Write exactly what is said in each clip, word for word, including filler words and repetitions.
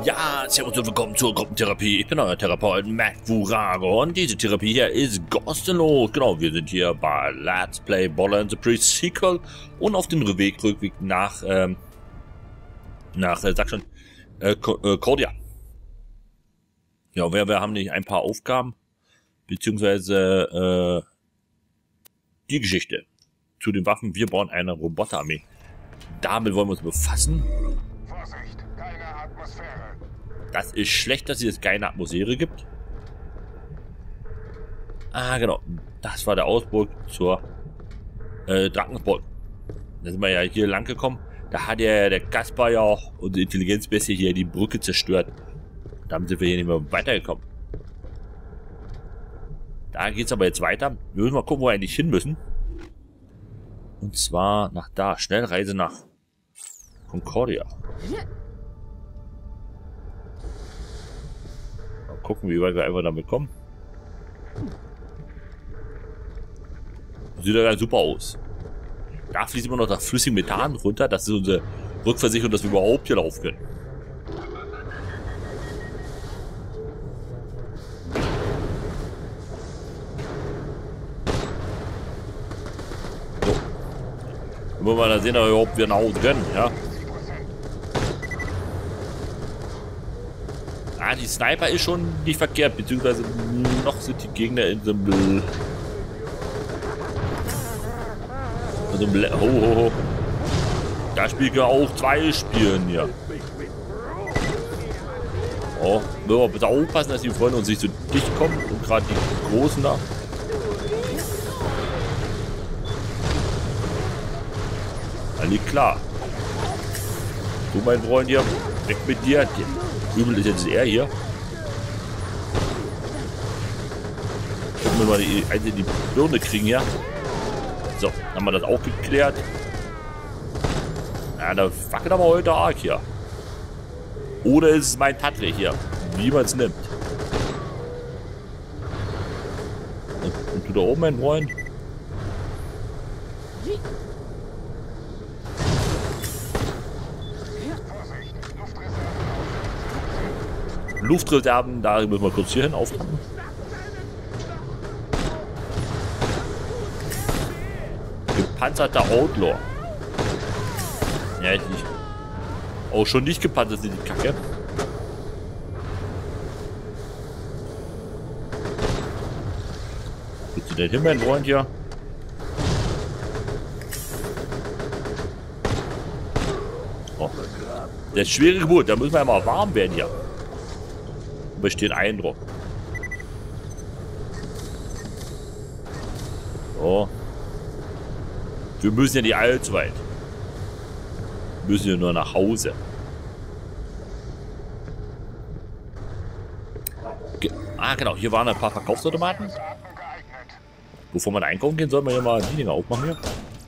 Ja, servus und willkommen zur Gruppentherapie. Ich bin euer Therapeut Matt Furago und diese Therapie hier ist kostenlos. Genau, wir sind hier bei Let's Play Borderlands and the Pre-Sequel und auf dem Rückweg, Rückweg nach, ähm, nach, äh, sag schon, äh, Cordia. Ja, wir, wir haben nicht ein paar Aufgaben, beziehungsweise, äh, die Geschichte zu den Waffen. Wir bauen eine Roboterarmee. Damit wollen wir uns befassen. Vorsicht, keine Atmosphäre. Das ist schlecht, dass es jetzt keine Atmosphäre gibt. Ah, genau. Das war der Ausbruch zur äh, Drakensburg. Da sind wir ja hier lang gekommen. Da hat ja der Kaspar ja auch, unsere Intelligenzbestie, hier die Brücke zerstört. Damit sind wir hier nicht mehr weitergekommen. Da geht es aber jetzt weiter. Wir müssen mal gucken, wo wir eigentlich hin müssen. Und zwar nach da. Schnellreise nach Concordia. Mal gucken, wie weit wir einfach damit kommen. Sieht ja ganz super aus. Da fließt immer noch das flüssige Methan runter. Das ist unsere Rückversicherung, dass wir überhaupt hier laufen können. So. Wollen wir mal sehen, ob wir überhaupt nach Hause können, ja. Ah, die Sniper ist schon nicht verkehrt, beziehungsweise noch sind die Gegner in so einem... Also, ho, ho, ho. Da spielen wir auch zwei Spielen hier. Oh, müssen wir bitte aufpassen, dass die Freunde uns nicht so dicht kommen und gerade die Großen da. Alles klar. Du, mein Freund hier, weg mit dir. Übel ist jetzt er hier. Gucken wir mal die eine die Birne kriegen hier. So, haben wir das auch geklärt. Ja, da wackelt aber heute arg hier. Oder ist es mein Tattre hier? Wie man es nimmt. Und, und du da oben, mein Freund? Luftreserven, da müssen wir kurz hier hin auftanken. Gepanzerter Outlaw. Ja, ich nicht. Auch schon nicht gepanzert sind die Kacke. Willst du denn hin, mein Freund hier? Oh. Das ist schwere Geburt, da müssen wir ja mal warm werden hier. Besteht Eindruck. So. Wir müssen ja nicht allzu weit. Wir müssen ja nur nach Hause. Ge ah, genau. Hier waren ein paar Verkaufsautomaten. Bevor man einkaufen gehen, soll man ja mal die Dinger aufmachen hier.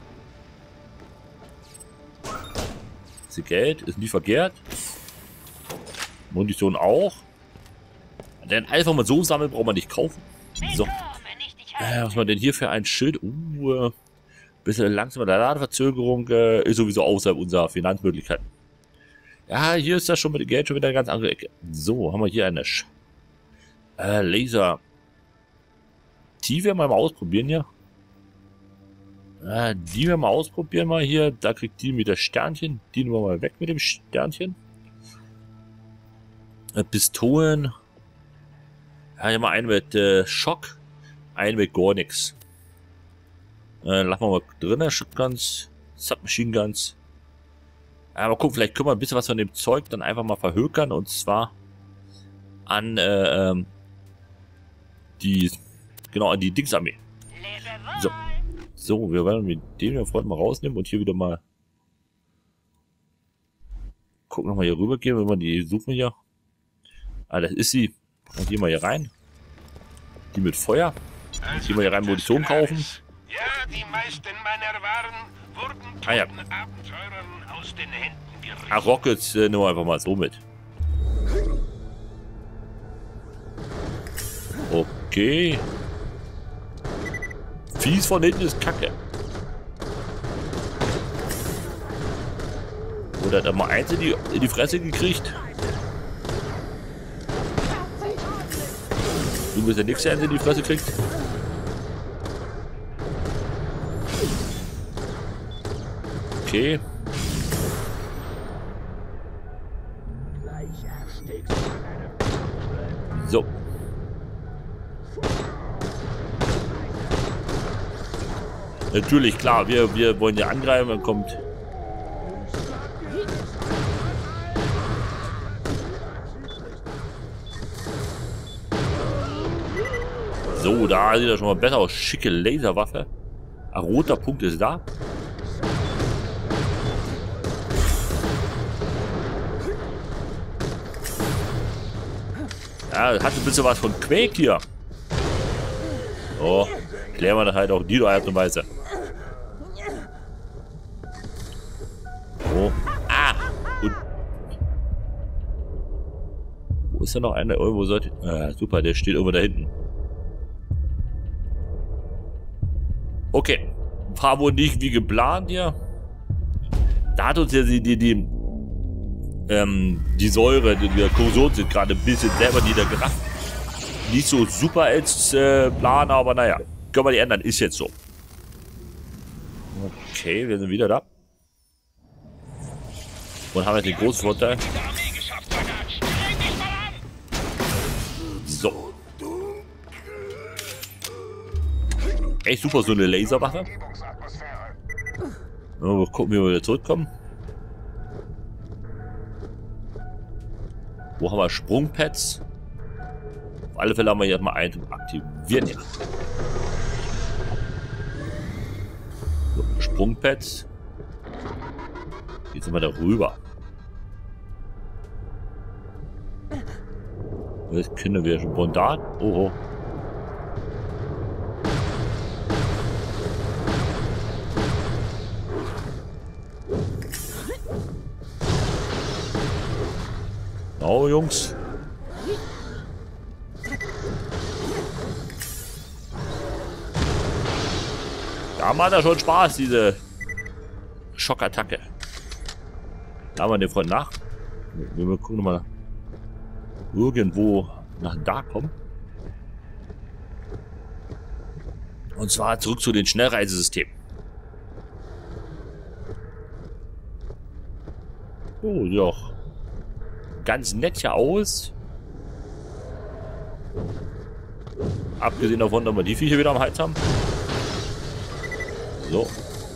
Das Geld ist nie verkehrt. Munition auch. Denn einfach mal so sammeln, braucht man nicht kaufen. So. Äh, was haben wir denn hier für ein Schild? Uh, bisschen langsamer der Ladeverzögerung äh, ist sowieso außerhalb unserer Finanzmöglichkeiten. Ja, hier ist das schon mit dem Geld schon wieder eine ganz andere Ecke. So, haben wir hier eine Sch äh, Laser. Die werden wir mal ausprobieren hier. Äh, die werden wir mal ausprobieren mal hier. Da kriegt die mit der Sternchen. Die nehmen wir mal weg mit dem Sternchen. Äh, Pistolen. Ja, hier mal einen mit äh, Schock, einen mit gar nichts. Äh, lassen wir mal drin, Shotguns, Submachine Guns. Ja, mal gucken, vielleicht können wir ein bisschen was von dem Zeug dann einfach mal verhökern, und zwar an äh, ähm, die, genau, an die Dingsarmee. So. So, wir werden mit dem hier vorhin mal rausnehmen und hier wieder mal gucken, nochmal hier rüber gehen, wenn wir die suchen hier. Ah, das ist sie. Und gehen wir hier rein. Die mit Feuer. Und gehen wir hier rein Munition kaufen. Ja, die meisten meiner Waren wurden ah, ja. Abenteurern aus den Händen gerissen. Ach, Rockets äh, nur einfach mal so mit. Okay. Fies von hinten ist Kacke. Oder hat er mal eins in die, in die Fresse gekriegt? Du bist der nächste, der in die Fresse kriegt. Okay. So. Natürlich, klar, wir, wir wollen ja angreifen, dann kommt... So, da sieht er schon mal besser aus. Schicke Laserwaffe. Ein roter Punkt ist da. Ja, hat ein bisschen was von Quake hier. Oh, klären wir das halt auf die Art und Weise. Oh, ah, und wo ist da noch einer? Irgendwo sollte... Ah, super, der steht irgendwo da hinten. Okay, war wohl nicht wie geplant hier. Da hat uns ja die, die, die, ähm, die Säure, die, die Korrosion sind gerade ein bisschen selber niedergerafft. Nicht so super als äh, Plan, aber naja, können wir die ändern, ist jetzt so. Okay, wir sind wieder da. Und haben jetzt den großen Vorteil. So. Echt super, so eine Laserwaffe. Mal gucken, wie wir wieder zurückkommen. Wo haben wir Sprungpads? Auf alle Fälle haben wir hier mal einen aktivieren. Ja. So, Sprungpads. Jetzt sind wir da rüber. Jetzt können wir schon Bondat. Oh, oh. Oh, Jungs. Da macht er schon Spaß, diese Schockattacke. Da haben wir den Freund nach. Wir gucken mal irgendwo nach da kommen. Und zwar zurück zu den Schnellreisesystemen. Oh, ja. Ganz nett hier aus. Abgesehen davon, dass wir die Viecher wieder am Hals haben. So.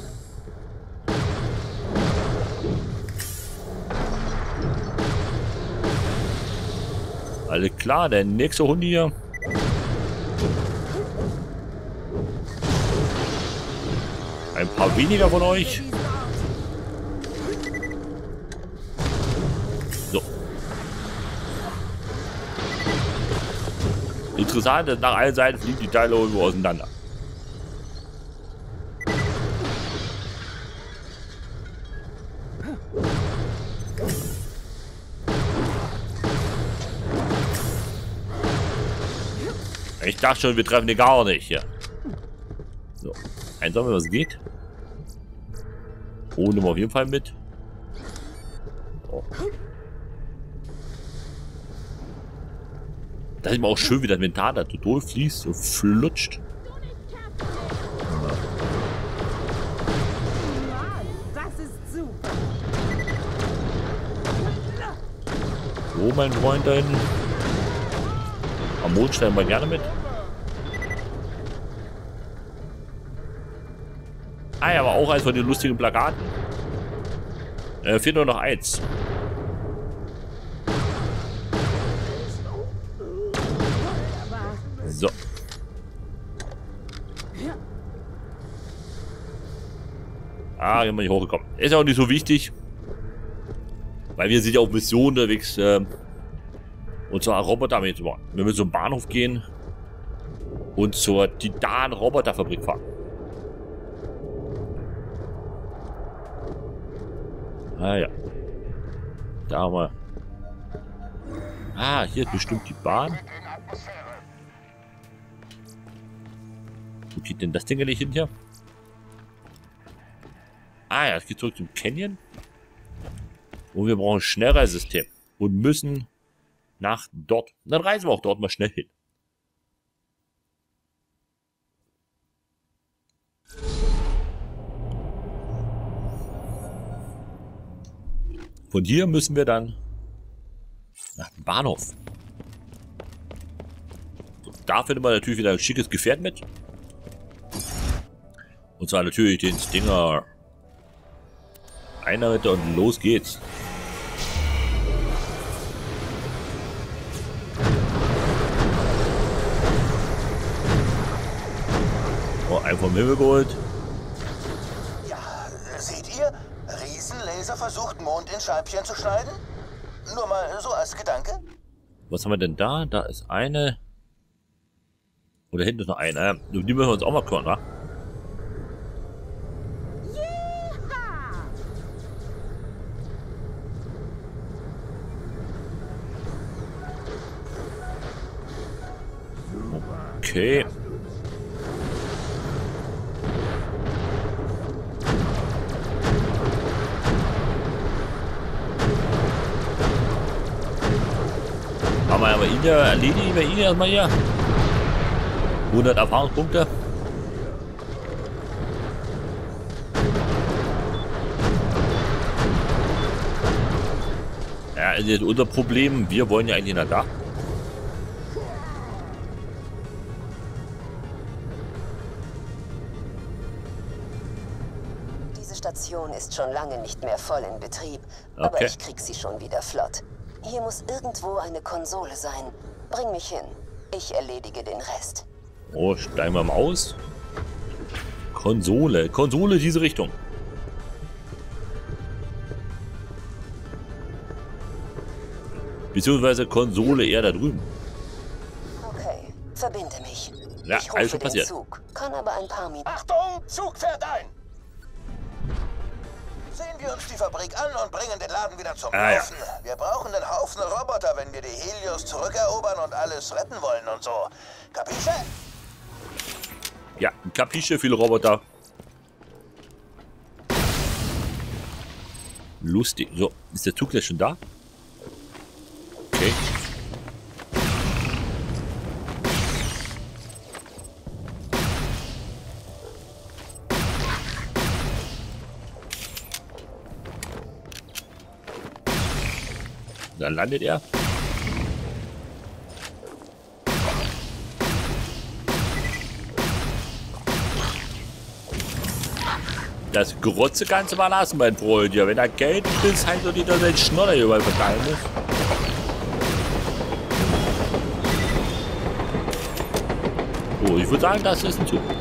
Alles klar, der nächste Hund hier. Ein paar weniger von euch. So. Interessant, dass nach allen Seiten fliegen die Teile irgendwo auseinander. Ich dachte schon, wir treffen die gar nicht hier. So. Einsammeln, was geht. Oh, nehmen wir auf jeden Fall mit. Oh. Da sieht man auch schön, wie das Inventar da durchfließt und flutscht. So, mein Freund da hinten. Am Mond stellen wir gerne mit. Ah ja, aber auch eins von den lustigen Plakaten. Äh, fehlt nur noch eins. So. Ah, sind wir nicht hochgekommen. Ist ja auch nicht so wichtig. Weil wir sind ja auf Mission unterwegs. Äh, und zwar Roboter mit. Wir müssen zum Bahnhof gehen. Und zur Titan-Roboterfabrik fahren. Ah ja. Da haben wir. Ah, hier ist bestimmt die Bahn. Wo geht denn das Ding nicht hin hier? Ah ja, es geht zurück zum Canyon. Und wir brauchen ein Schnellreisesystem. Und müssen nach dort. Dann reisen wir auch dort mal schnell hin. Von hier müssen wir dann nach dem Bahnhof. So, da findet man natürlich wieder ein schickes Gefährt mit. Und zwar natürlich den Stinger. Einer mit und los geht's. Oh, ein vom Himmel geholt. Ja, seht ihr? Riesenlaser versucht, Mond in Scheibchen zu schneiden? Nur mal so als Gedanke. Was haben wir denn da? Da ist eine. Oder hinten ist noch eine. Die müssen wir uns auch mal kümmern, wa? Okay. Haben wir aber ihn ja erledigen wir ihn erstmal hier. hundert Erfahrungspunkte. Ja, ist jetzt unser Problem. Wir wollen ja eigentlich nach da. Diese Station ist schon lange nicht mehr voll in Betrieb, Okay. aber ich krieg sie schon wieder flott. Hier muss irgendwo eine Konsole sein. Bring mich hin. Ich erledige den Rest. Oh, steigen wir mal aus. Konsole. Konsole diese Richtung. Beziehungsweise Konsole eher da drüben. Okay, verbinde mich. Ja, ich alles rufe schon den passiert. Zug. Kann aber ein paar Minuten. Achtung, Zug fährt ein! Sehen wir uns die Fabrik an und bringen den Laden wieder zum Ah, ja. Laufen. Wir brauchen einen Haufen Roboter, wenn wir die Helios zurückerobern und alles retten wollen und so. Kapische? Ja, Kapische, viele Roboter. Lustig. So, ist der Zug jetzt schon da? Okay. Dann landet er. Das Grotze kannst du mal lassen, mein Freund. Ja, wenn er Geld ist, heißt doch nicht, dass er den Schnodder hier überall verteilen muss. Oh, ich würde sagen, das ist ein Zug.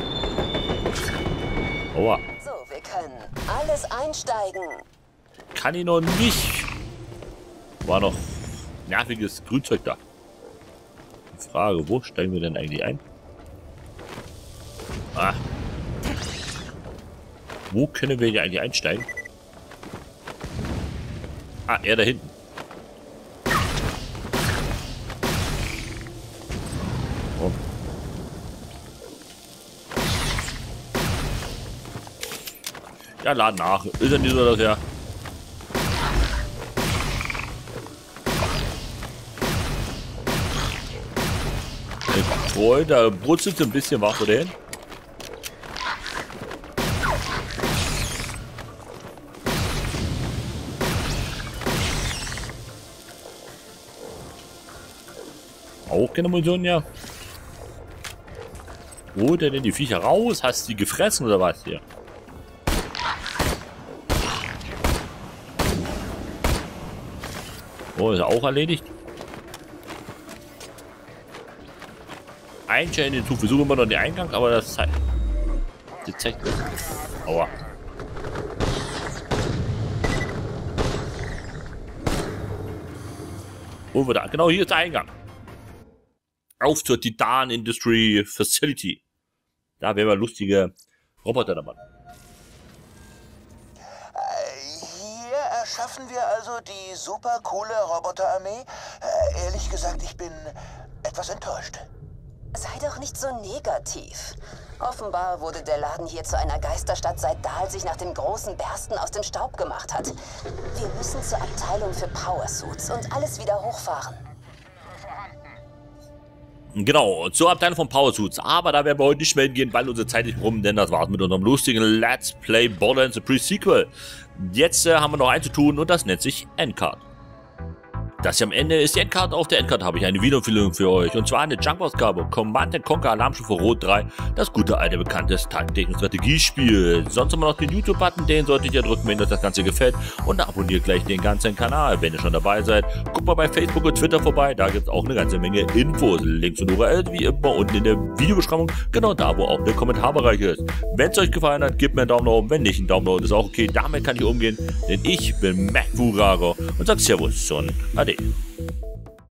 Aua. So, wir können alles einsteigen. Kann ich noch nicht. War noch nerviges Grünzeug da. Die Frage, wo steigen wir denn eigentlich ein? Ah. Wo können wir hier eigentlich einsteigen? Ah, er da hinten. Oh. Ja, laden nach. Ist ja nicht so, dass er... Freund, da brutzelt ein bisschen was oder hin. Auch keine Munition, ja. Wo denn die Viecher raus? Hast du die gefressen oder was hier? Oh, ist er auch erledigt. Einstellen in den Zug. Wir suchen immer noch den Eingang, aber das zeigt. Das zeigt. Aua. Wo wir da? Genau, hier ist der Eingang. Auf zur Titan Industry Facility. Da wären wir lustige Roboter dabei. Hier erschaffen wir also die super coole Roboterarmee. Äh, ehrlich gesagt, ich bin etwas enttäuscht. Sei doch nicht so negativ. Offenbar wurde der Laden hier zu einer Geisterstadt, seit Dahl sich nach dem großen Bersten aus dem Staub gemacht hat. Wir müssen zur Abteilung für Powersuits und alles wieder hochfahren. Genau, zur Abteilung von Power Suits. Aber da werden wir heute nicht mehr hingehen, weil unsere Zeit ist rum, denn das war's mit unserem lustigen Let's Play Borderlands The Pre-Sequel. Jetzt äh, haben wir noch eins zu tun und das nennt sich Endcard. Das hier am Ende ist die Endcard. Auf der Endcard habe ich eine Videoempfehlung für euch. Und zwar eine Jump-Ausgabe. Command and Conquer Alarmstufe Rot drei. Das gute alte bekannte Taktik- und Strategiespiel. Sonst haben wir noch den YouTube-Button. Den solltet ihr drücken, wenn euch das Ganze gefällt. Und abonniert gleich den ganzen Kanal, wenn ihr schon dabei seid. Guckt mal bei Facebook und Twitter vorbei. Da gibt es auch eine ganze Menge Infos. Links und U R L wie immer unten in der Videobeschreibung. Genau da, wo auch der Kommentarbereich ist. Wenn es euch gefallen hat, gebt mir einen Daumen nach oben. Wenn nicht, einen Daumen nach unten ist auch okay. Damit kann ich umgehen. Denn ich bin Mac Furaro und sage Servus und Ade.